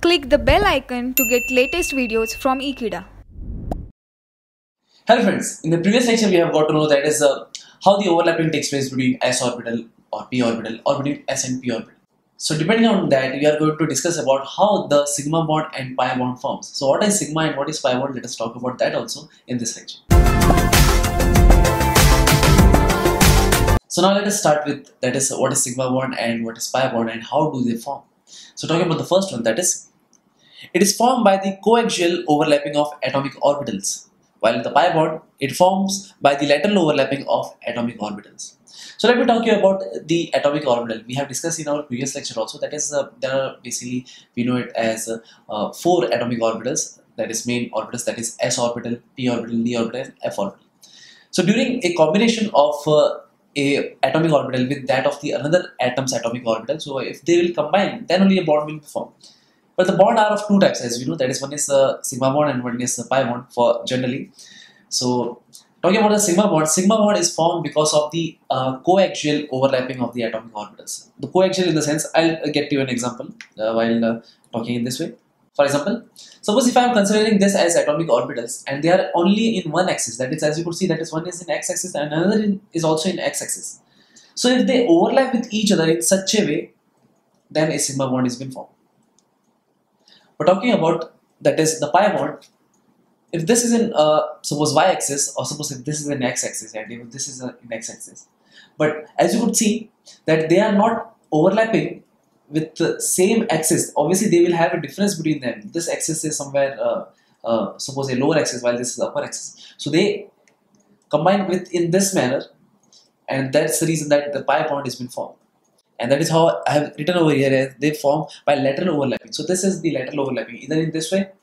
Click the bell icon to get latest videos from Ekeeda. Hello friends, in the previous lecture we have got to know that is how the overlapping takes place between s orbital or p orbital or between s and p orbital. So depending on that, we are going to discuss about how the sigma bond and pi bond forms. So what is sigma and what is pi bond? Let us talk about that also in this lecture. So now let us start with that is what is sigma bond and what is pi bond and how do they form. So talking about the first one, that is, it is formed by the coaxial overlapping of atomic orbitals, while the pi bond, it forms by the lateral overlapping of atomic orbitals. So let me talk to you about the atomic orbital. We have discussed in our previous lecture also, that is there are basically, we know it as 4 atomic orbitals, that is main orbitals, that is s orbital, p orbital, d orbital and f orbital. So during a combination of a atomic orbital with that of the another atom's atomic orbital, so if they will combine, then only a bond will be formed. But the bond are of two types, as we know, that is one is sigma bond and one is pi bond for generally. So talking about the sigma bond is formed because of the coaxial overlapping of the atomic orbitals. The coaxial in the sense, I'll get you an example while talking in this way. For example, suppose if I am considering this as atomic orbitals and they are only in one axis, that is, as you could see, that is one is in x-axis and another is also in x-axis. So if they overlap with each other in such a way, then a sigma bond is been formed. But talking about that is the pi bond, if this is in suppose y-axis or suppose if this is in x-axis and if this is in x-axis, but as you could see that they are not overlapping with the same axis, obviously they will have a difference between them. This axis is somewhere suppose a lower axis while this is upper axis. So they combine with in this manner, and that's the reason that the pi bond has been formed. And that is how I have written over here as they form by lateral overlapping. So this is the lateral overlapping, either in this way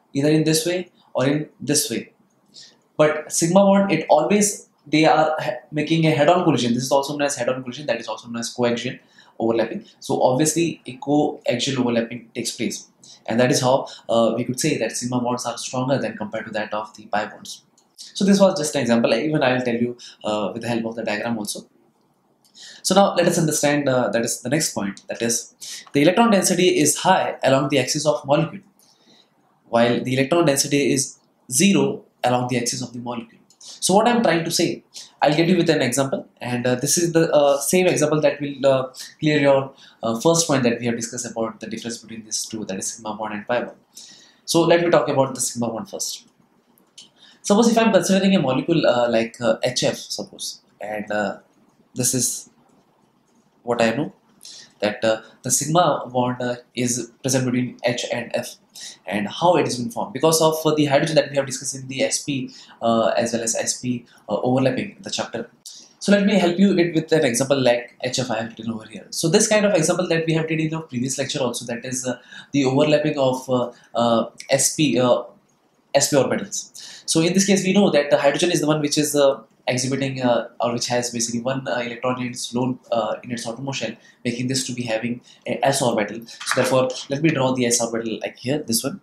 or in this way. But sigma bond, it always, they are making a head-on collision. This is also known as head-on collision, that is also known as coaxial overlapping. So obviously a coaxial overlapping takes place. And that is how we could say that sigma bonds are stronger than compared to that of the pi bonds. So this was just an example. Even I will tell you with the help of the diagram also. So now let us understand that is the next point, that is the electron density is high along the axis of molecule, while the electron density is 0 along the axis of the molecule. So what I am trying to say, I'll get you with an example, and this is the same example that will clear your first point that we have discussed about the difference between these two, that is sigma bond and pi bond. So let me talk about the sigma bond first. Suppose if I am considering a molecule like HF, suppose, and this is what I know, that the sigma bond is present between H and F, and how it is been formed because of the hydrogen that we have discussed in the sp as well as sp overlapping in the chapter. So let me help you with an example like HF I have written over here. So this kind of example that we have did in the previous lecture also, that is the overlapping of sp orbitals. So in this case we know that the hydrogen is the one which is exhibiting or which has basically one electron in its lone in its outermost shell, making this to be having a s orbital. So therefore let me draw the s orbital like here, this one.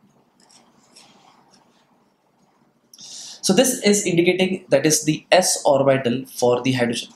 So this is indicating that is the s orbital for the hydrogen.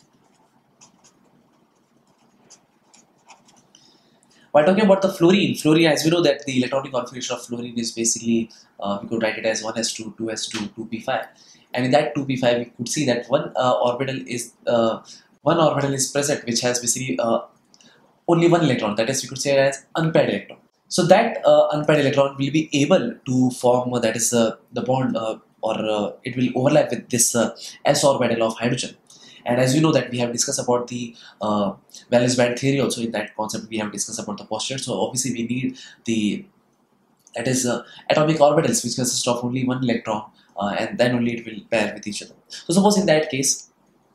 While talking about the fluorine, as we know that the electronic configuration of fluorine is basically, we could write it as 1s2, 2s2, 2p5. And in that 2p5, we could see that one orbital is present which has basically only one electron. That is, we could say as unpaired electron. So that unpaired electron will be able to form that is the bond or it will overlap with this s orbital of hydrogen. And as you know that we have discussed about the valence band theory also, in that concept we have discussed about the posture. So obviously we need the atomic orbitals which consist of only one electron, and then only it will pair with each other. So suppose in that case,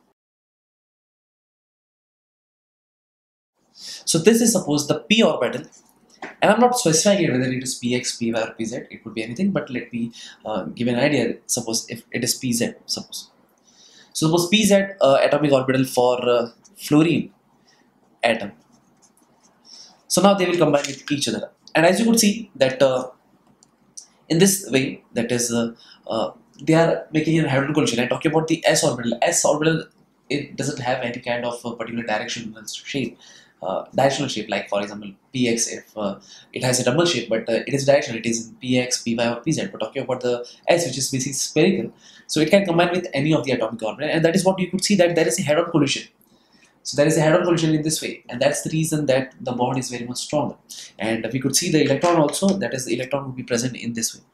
so this is suppose the p orbital, and I'm not specifying it whether it is px, py or pz, it could be anything, but let me give an idea. Suppose if it is pz, suppose. So suppose pz atomic orbital for fluorine atom. So now they will combine with each other, and as you could see that in this way, that is they are making a hadron collision. And talking about the s orbital, it doesn't have any kind of particular directional shape, directional shape, like for example px, if it has a double shape but it is directional, it is in px, py or pz. But talking about the s, which is basically spherical, so it can combine with any of the atomic orbital, and that is what you could see, that there is a head-on collision. So there is a head-on collision in this way, and that's the reason that the bond is very much stronger. And we could see the electron also, that is the electron would be present in this way.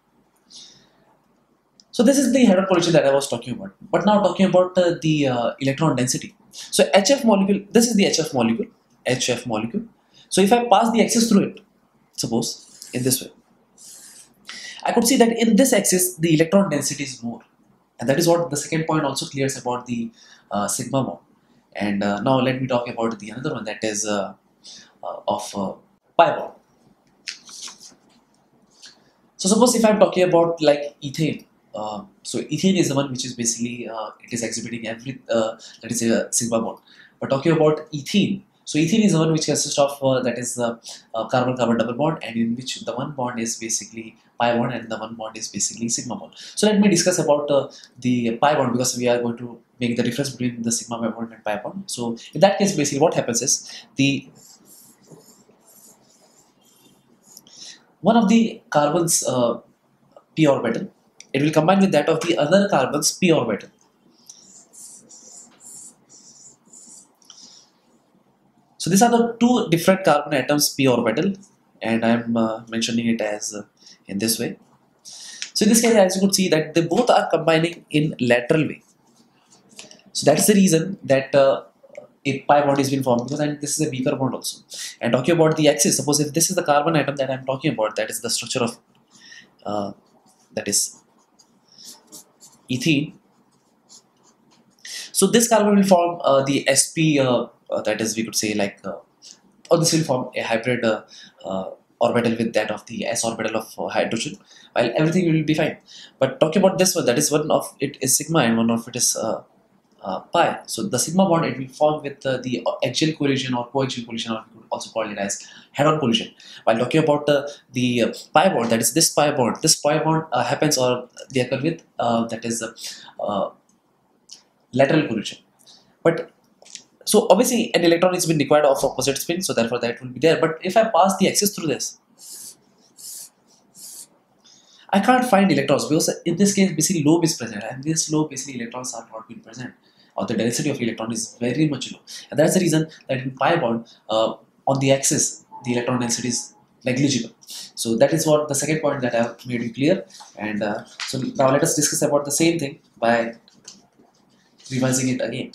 So this is the head-on collision that I was talking about. But now talking about the electron density. So HF molecule, this is the HF molecule. So if I pass the axis through it, suppose in this way, I could see that in this axis the electron density is more, and that is what the second point also clears about the sigma bond. And now let me talk about the another one, that is of pi bond. So suppose if I'm talking about like ethane, so ethane is the one which is basically it is exhibiting every that is a sigma bond. But talking about ethene, so ethene is the one which consists of that is carbon-carbon double bond, and in which the one bond is basically pi bond and the one bond is basically sigma bond. So let me discuss about the pi bond, because we are going to make the difference between the sigma bond and pi bond. So in that case, basically what happens is the one of the carbons p orbital, it will combine with that of the other carbons p orbital. So these are the two different carbon atoms p orbital, and I am mentioning it as in this way. So in this case, as you could see, that they both are combining in lateral way. So that's the reason that a pi bond is being formed, because and this is a weaker bond also. And talking about the axis, suppose if this is the carbon atom that I am talking about, that is the structure of that is ethene. So this carbon will form the sp, that is, we could say like, or this will form a hybrid orbital with that of the s orbital of hydrogen, while everything will be fine. But talking about this one, that is one of it is sigma and one of it is pi. So the sigma bond, it will form with the axial collision or coaxial collision, or we could also call it as head-on collision. While talking about the pi bond, that is this pi bond happens, or they occur with that is lateral collision. But so obviously an electron is been required of opposite spin, so therefore that will be there. But if I pass the axis through this, I can't find electrons, because in this case basically lobe is present, and this lobe basically electrons are not being present, or the density of electron is very much low. And that's the reason that in pi bond on the axis the electron density is negligible. So that is what the second point that I have made you clear. And so now let us discuss about the same thing by revising it again.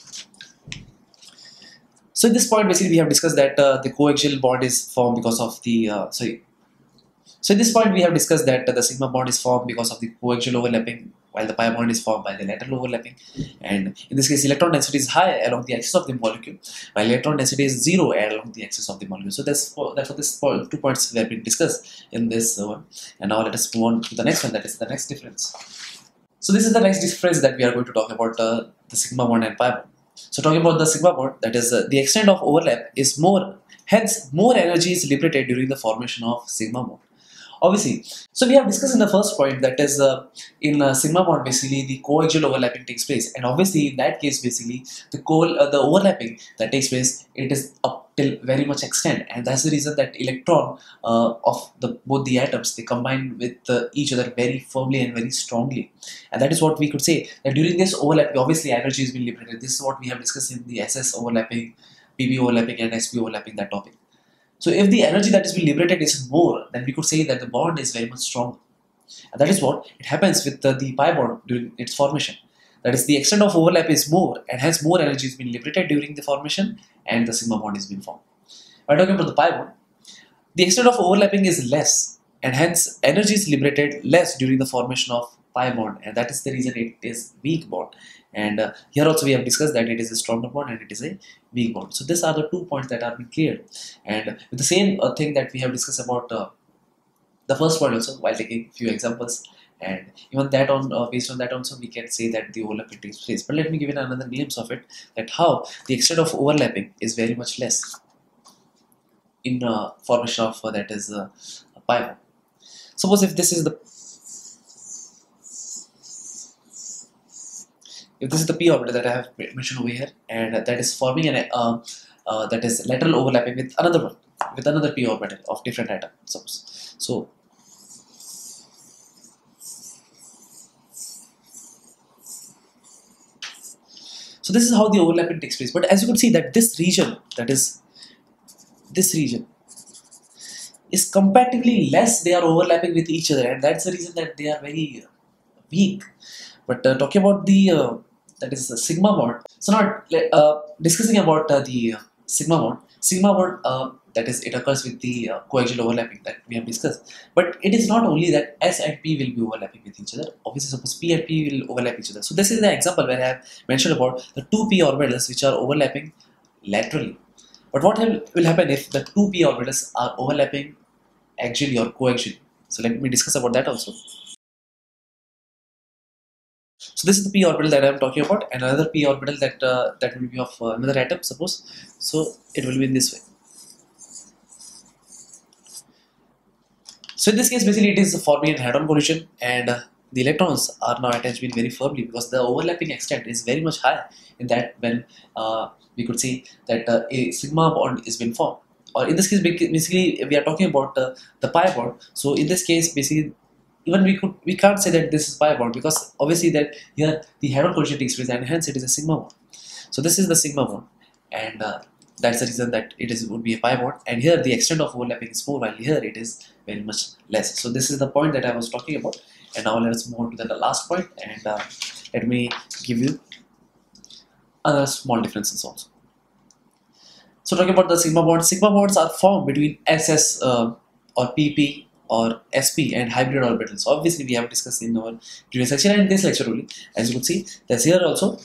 So in this point basically we have discussed that the coaxial bond is formed because of the So in this point we have discussed that the sigma bond is formed because of the coaxial overlapping, while the pi bond is formed by the lateral overlapping. And in this case electron density is high along the axis of the molecule, while electron density is zero along the axis of the molecule. So therefore this 2 points have been discussed in this one. And now let us move on to the next one, that is the next difference. So this is the next difference that we are going to talk about, the sigma bond and pi bond. So talking about the sigma bond, that is the extent of overlap is more, hence more energy is liberated during the formation of sigma bond. Obviously, so we have discussed in the first point, that is in sigma bond basically the coaxial overlapping takes place, and obviously in that case basically the overlapping that takes place, it is up till very much extent, and that's the reason that electron of both the atoms, they combine with each other very firmly and very strongly. And that is what we could say, that during this overlapping obviously energy is being liberated. This is what we have discussed in the SS overlapping, PB overlapping and SP overlapping, that topic. So if the energy that is being liberated is more, then we could say that the bond is very much stronger. And that is what it happens with the pi bond during its formation. That is, the extent of overlap is more, and hence more energy is being liberated during the formation, and the sigma bond is being formed. When talking about the pi bond, the extent of overlapping is less, and hence energy is liberated less during the formation of pi bond, and that is the reason it is weak bond. And here also we have discussed that it is a stronger bond and it is a weak bond. So these are the 2 points that are being cleared. And with the same thing that we have discussed about the first point also, while taking few examples, and even that on based on that also we can say that the overlapping takes place. But let me give you another glimpse of it, that how the extent of overlapping is very much less in formation of that is pi bond. Suppose if this is the p orbital that I have mentioned over here, and that is forming an that is lateral overlapping with another one, with another p orbital of different atom. So this is how the overlapping takes place. But as you can see that this region, that is this region, is comparatively less. They are overlapping with each other, and that's the reason that they are very weak. But talking about the that is the sigma bond. So now discussing about the sigma bond. Sigma bond, that is, it occurs with the coaxial overlapping that we have discussed. But it is not only that S and P will be overlapping with each other. Obviously, suppose P and P will overlap each other. So this is the example where I have mentioned about the two P orbitals which are overlapping laterally. But what will happen if the two P orbitals are overlapping axially or coaxially? So let me discuss about that also. So this is the p orbital that I am talking about, and another p orbital that that will be of another atom, suppose. So it will be in this way. So in this case, basically it is forming a head-on collision, and the electrons are now attached very firmly because the overlapping extent is very much high. In that, when we could see that a sigma bond is being formed, or in this case, basically we are talking about the pi bond. So in this case, basically, even we can't say that this is pi bond because obviously that here the head-on collision takes place, and hence it is a sigma bond. So this is the sigma bond, and that's the reason that would be a pi bond. And here the extent of overlapping is more, while here it is very much less. So this is the point that I was talking about. And now let us move on to the last point, and let me give you other small differences also. So talking about the sigma bonds are formed between SS or PP or SP and hybrid orbitals. So obviously we have discussed in our previous lecture and this lecture only. As you could see, that's here also.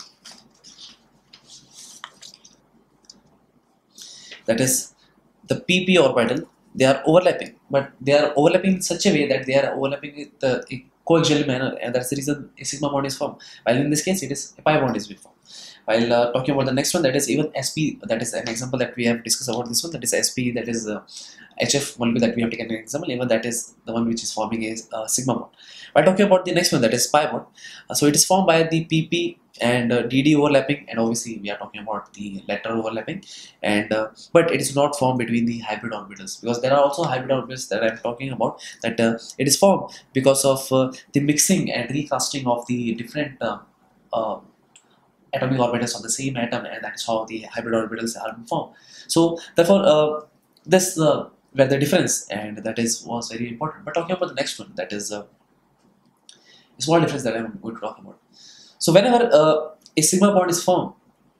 That is the PP orbital. They are overlapping, but they are overlapping in such a way that they are overlapping with the coaxial manner, and that's the reason a sigma bond is formed. While in this case, it is a pi bond is being formed. While talking about the next one, that is even SP, that is an example that we have discussed about this one, that is SP, that is HF molecule that we have taken an example, even that is the one which is forming a sigma bond. While talking about the next one, that is pi bond, so it is formed by the PP and DD overlapping, and obviously we are talking about the lateral overlapping, and but it is not formed between the hybrid orbitals, because there are also hybrid orbitals that I am talking about, that it is formed because of the mixing and recasting of the different atomic orbitals of the same atom, and that is how the hybrid orbitals are formed. So therefore this where the difference, and that was very important. But talking about the next one, that is a small difference that I am going to talk about. So whenever a sigma bond is formed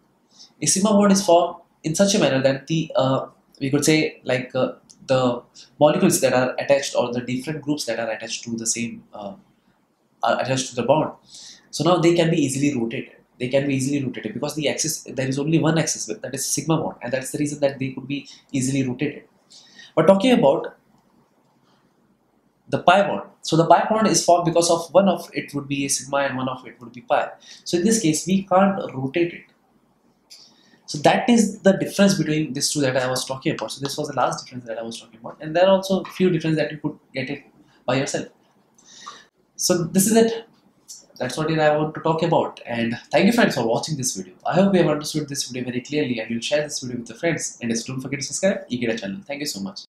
in such a manner that the we could say like the molecules that are attached, or the different groups that are attached to the same are attached to the bond. So now they can be easily rotated. Because the axis, there is only one axis, that is sigma bond, and that's the reason that they could be easily rotated. But talking about the pi bond, so the pi bond is formed because of one of it would be a sigma and one of it would be pi. So in this case, we can't rotate it. So that is the difference between these two that I was talking about. So this was the last difference that I was talking about, and there are also a few differences that you could get it by yourself. So this is it. That's what I want to talk about, and thank you friends for watching this video. I hope you have understood this video very clearly, and you'll share this video with your friends, and don't forget to subscribe eKida channel. Thank you so much.